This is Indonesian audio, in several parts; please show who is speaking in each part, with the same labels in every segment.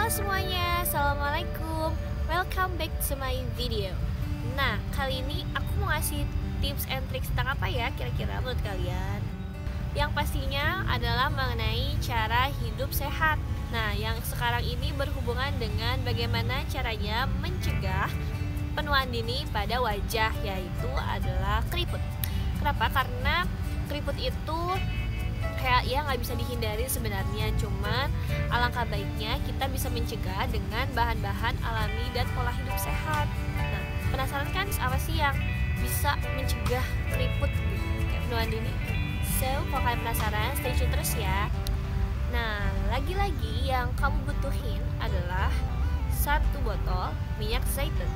Speaker 1: Halo semuanya, Assalamualaikum. Welcome back to my video. Nah, kali ini aku mau ngasih tips and tricks tentang apa ya kira-kira menurut kalian? Yang pastinya adalah mengenai cara hidup sehat. Nah, yang sekarang ini berhubungan dengan bagaimana caranya mencegah penuaan dini pada wajah, yaitu adalah keriput. Kenapa? Karena keriput itu kayak ya nggak bisa dihindari sebenarnya, cuman alangkah baiknya kita bisa mencegah dengan bahan-bahan alami dan pola hidup sehat. Nah, penasaran kan apa sih yang bisa mencegah keriput kayak penuaan dini? So, kalau kalian penasaran, stay tune terus ya. Nah, lagi-lagi yang kamu butuhin adalah 1 botol minyak zaitun.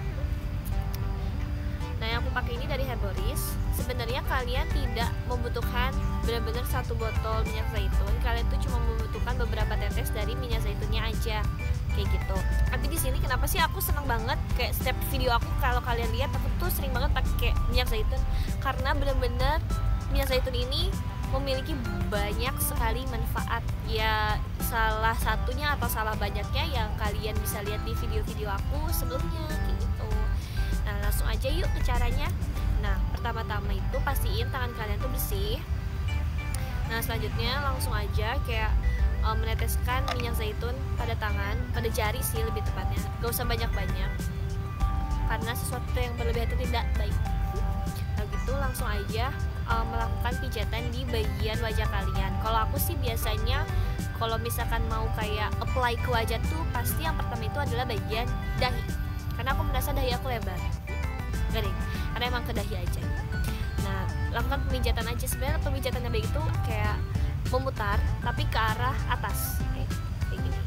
Speaker 1: Nah, yang aku pakai ini dari Herboris. Sebenarnya kalian tidak membutuhkan benar-benar 1 botol minyak zaitun. Kalian tuh cuma membutuhkan beberapa tetes dari minyak zaitunnya aja, kayak gitu. Tapi di sini kenapa sih aku seneng banget kayak setiap video aku, kalau kalian lihat aku tuh sering banget pakai minyak zaitun, karena benar-benar minyak zaitun ini memiliki banyak sekali manfaat. Ya, salah satunya atau salah banyaknya yang kalian bisa lihat di video-video aku sebelumnya, kayak gitu. Nah, langsung aja yuk ke caranya. Nah, pertama-tama itu pastiin tangan kalian tuh bersih. Nah, selanjutnya langsung aja kayak meneteskan minyak zaitun pada tangan, pada jari sih lebih tepatnya. Gak usah banyak-banyak, karena sesuatu yang berlebihan itu tidak baik. Nah gitu, langsung aja melakukan pijatan di bagian wajah kalian. Kalau aku sih biasanya kalau misalkan mau kayak apply ke wajah tuh pasti yang pertama itu adalah bagian dahi, karena aku merasa dahi aku lebar. Gak deh, karena emang ke dahi aja. Nah, lakukan pemijatan aja. Sebenarnya pemijatan yang baik itu kayak memutar tapi ke arah atas, kayak gini.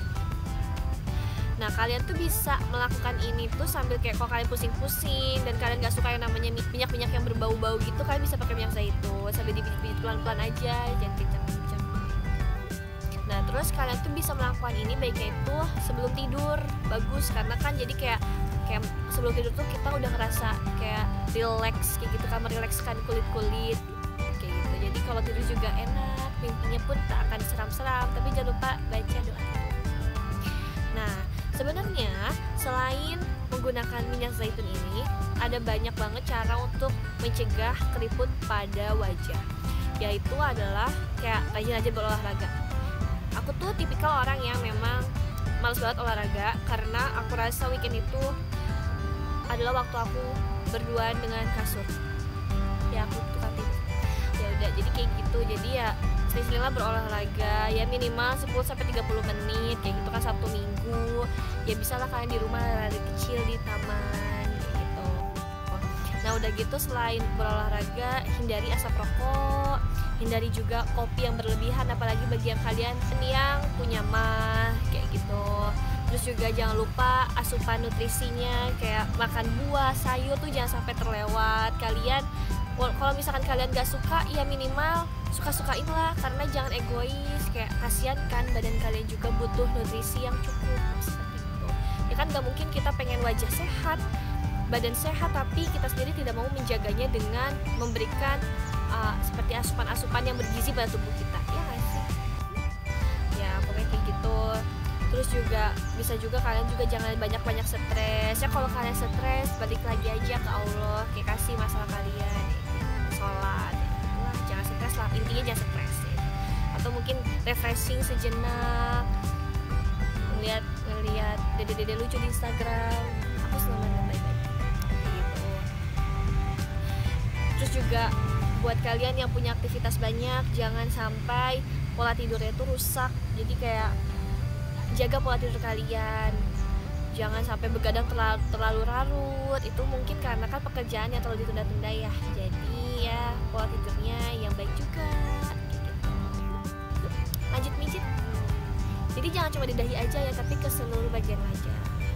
Speaker 1: Nah, kalian tuh bisa melakukan ini tuh sambil kayak kalau kalian pusing-pusing dan kalian gak suka yang namanya minyak-minyak yang berbau-bau gitu, kalian bisa pakai minyak zaitun sambil dipijit-pijit pelan-pelan aja, jangan kencang-kencang. Nah, terus kalian tuh bisa melakukan ini baiknya itu sebelum tidur. Bagus, karena kan jadi kayak sebelum tidur tuh kita udah ngerasa kayak relax, kayak gitu kan, merilekskan kulit-kulit kayak gitu. Jadi kalau tidur juga enak, mimpinya pun tak akan seram-seram. Tapi jangan lupa baca doa. Nah, sebenarnya selain menggunakan minyak zaitun ini, ada banyak banget cara untuk mencegah keriput pada wajah, yaitu adalah kayak rajin-rajin berolahraga. Aku tuh tipikal orang yang memang males banget olahraga, karena aku rasa weekend itu adalah waktu aku berduaan dengan kasur. Ya, aku tukang tidur. Ya udah, jadi kayak gitu. Jadi ya sering-seringlah berolahraga, ya minimal 10-30 menit kayak gitu kan, Sabtu Minggu. Ya bisa lah kalian di rumah lari kecil di taman kayak gitu. Nah, udah gitu selain berolahraga, hindari asap rokok, hindari juga kopi yang berlebihan, apalagi bagi yang kalian yang punya mah kayak gitu. Terus juga jangan lupa asupan nutrisinya, kayak makan buah, sayur tuh jangan sampai terlewat. Kalian kalau misalkan kalian gak suka, ya minimal suka-sukain lah, karena jangan egois. Kayak kasihan kan, badan kalian juga butuh nutrisi yang cukup seperti itu. Ya kan gak mungkin kita pengen wajah sehat, badan sehat, tapi kita sendiri tidak mau menjaganya dengan memberikan seperti asupan-asupan yang bergizi pada tubuh kita. Ya gak sih? Ya pokoknya kayak gitu. Terus juga bisa juga kalian juga jangan banyak-banyak stres. Ya kalau kalian stres, balik lagi aja ke Allah, kayak kasih masalah kalian, sholat, lah, jangan stres lah, intinya jangan stres ya. Atau mungkin refreshing sejenak, ngeliat dede-dede lucu di Instagram, aku selalu baik-baik gitu. Terus juga buat kalian yang punya aktivitas banyak, jangan sampai pola tidurnya itu rusak. Jadi kayak jaga pola tidur kalian, jangan sampai begadang terlalu larut. Itu mungkin karena kan pekerjaan yang terlalu ditunda-tunda ya. Jadi ya pola tidurnya yang baik juga gitu. Lanjut mijit. Jadi jangan cuma di dahi aja ya, tapi ke seluruh bagian wajah.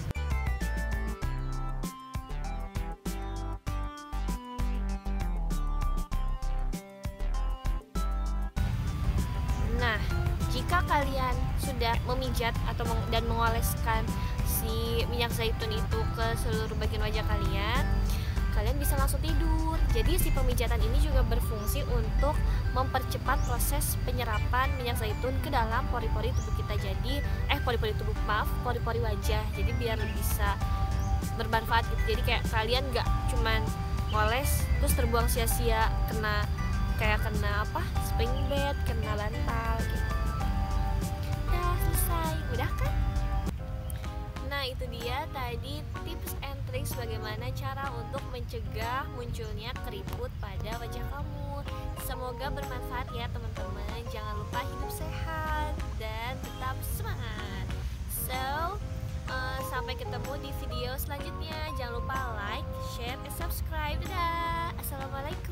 Speaker 1: Nah, jika kalian sudah memijat atau dan mengoleskan si minyak zaitun itu ke seluruh bagian wajah kalian bisa langsung tidur. Jadi si pemijatan ini juga berfungsi untuk mempercepat proses penyerapan minyak zaitun ke dalam pori-pori tubuh kita. Jadi pori-pori wajah. Jadi biar bisa bermanfaat gitu. Jadi kayak kalian gak cuman moles terus terbuang sia-sia, kena spring bed, kena bantal gitu. Udah selesai, udah kan? Nah itu dia tadi tips and tricks bagaimana cara untuk mencegah munculnya keriput pada wajah kamu. Semoga bermanfaat ya teman-teman. Jangan lupa hidup sehat dan tetap semangat. So sampai ketemu di video selanjutnya. Jangan lupa like, share, dan subscribe. Dadah. Assalamualaikum.